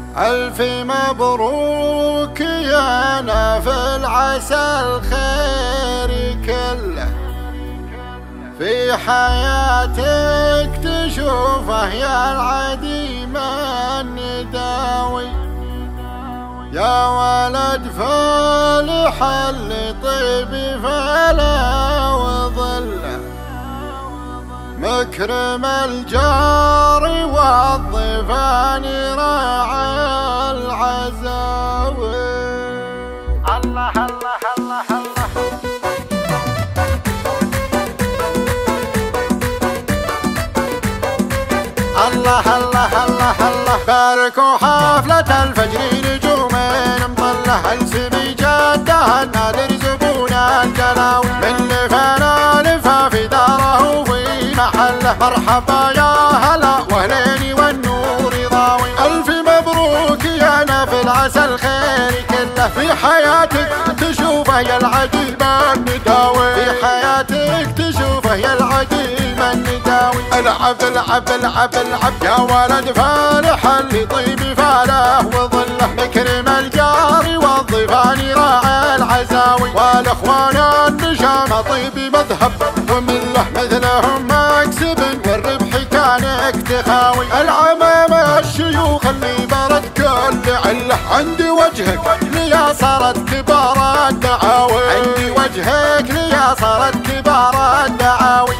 ألف مبروك يا نافل عسى الخير كله في حياتك تشوفه يا العديم النداوي، يا ولد فالح اللي طيب فلا وظله، مكرم الجار والضيفان راعى العزاوي. الله الله الله الله الله الله الله الله. باركوا حفلة الفجري نجومين مطلة، السمي جدها النادر زبون الجلاوي، من لفنا لفا في داره وفي محله، مرحبا يا هلا واهلين والنور ضاوي. ألف مبروك يا نافل عسى الخير كله في حياتك تشوفه يا العجيب النداوي، في حياتك تشوفه يا العجيب النداوي. العب العب العب العب يا ولد فالح اللي طيب فاله وظله، مكرم الجار والضيفان راعى العزاوي، والاخوان النشامه طيب مذهب ومله، مثلهم مكسب والربح كانك تخاوي. العمامه الشيوخ اللي برد كل عله، عندي وجهك ليا صارت كبار الدعاوي، عندي وجهك ليا صارت كبار الدعاوي.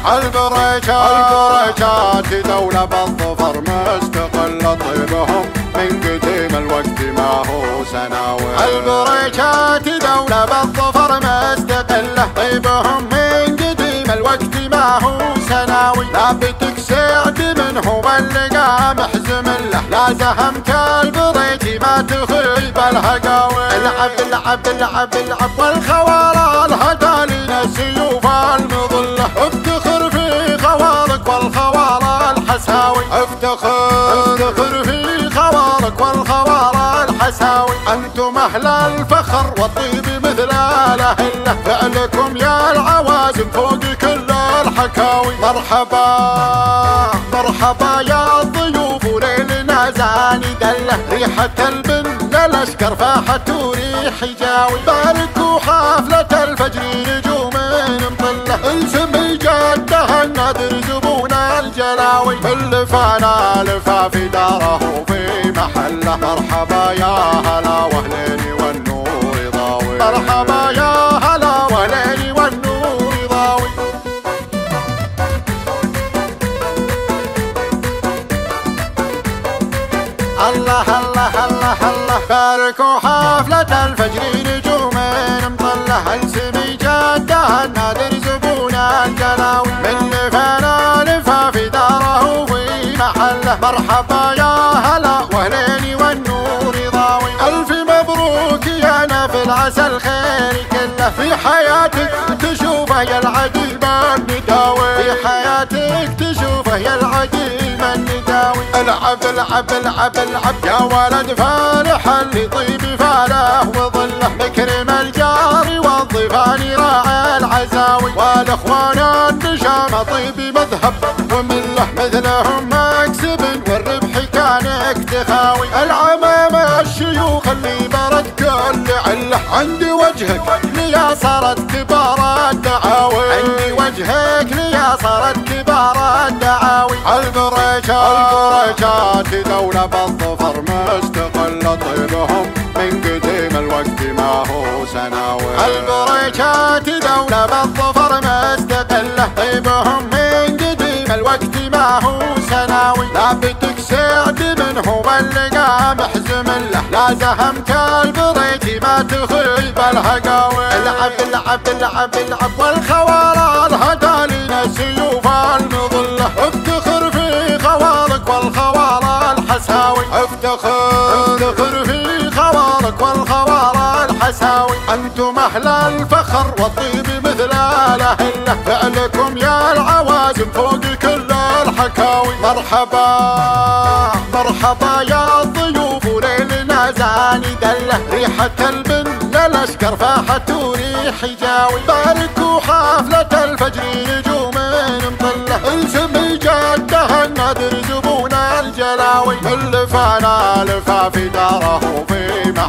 البريشات دولة بالظفر مستقلة، طيبهم من قديم الوقت ما هو سناوي. البريشات دولة بالظفر مستقلة، طيبهم من قديم الوقت ما هو سناوي. لابتك سعد منه بلقى محزم له، لا زهمت البريت ما تخيب الهقاوي. العب العب العب العب والخوارة الهدالين السيوف المظلة، افتخر في خوارك والخوارة الحساوي، افتخر في خوارك والخوارة الحساوي. انتم اهل الفخر والطيب مثل الاهله، فعلكم يا العوازم فوق كل الحكاوي. مرحبا مرحبا يا الضيوف وليلنا زاني دله، ريحة البن للاشكر فاحت وريح جاوي. باركوا حفلة الفجري نجومين مطلة، السمي جدها النادر زبون الجلاوي، كل فانا لفا في داره وفي محله. مرحبا يا هلا واهلين والنور ضاوي، مرحبا يا هلا واهلين والنور ضاوي. الله الله الله الله. باركوا حفلة الفجري نجومين مطلة، السمي جدها النادر زبون الجلاوي، من لفنا لفا في داره وفي محله. مرحبا يا هلا واهلين والنور ضاوي. ألف مبروك يا نافل عسى الخير كله في حياتك تشوفه يا العجيب النداوي، في حياتك تشوفه يا العجيب النداوي. العب العب العب العب يا ولد فالح اللي طيب فاله وظله، مكرم الجار والضيفان راعى العزاوي، والاخوان النشامه طيب مذهب ومله، مثلهم مكسب والربح كانك تخاوي. العمامه الشيوخ اللي برد كل عله، عندي وجهك ليا صارت كبار الدعاوي، عندي وجهك ليا صارت كبار الدعاوي. البريشات دولة بالظفر مستقلة، طيبهم من قديم الوقت ما هو سناوي. البريشات دولة بالظفر مستقلة، طيبهم من قديم الوقت ما هو سناوي. لابتك سعد منه بلقى محزم له، لا زهمت البريت ما تخيب الهقاوي. العب العب العب العب والخوارة الهدالين السيوف المظلة، افتخر في خوارك والخوارة الحساوي، افتخر في خوارك والخوارة الحساوي. انتم اهل الفخر والطيب مثل الاهله، فعلكم يا العوازم فوق كل الحكاوي. مرحبا مرحبا يا الضيوف وليلنا زاني دله، ريحة البن للاشكر فاحت وريح جاوي. باركوا حفلة الفجري نجومين مطلة، السمي جدها النادر زبون الجلاوي. من لفانا لفا في داره وفي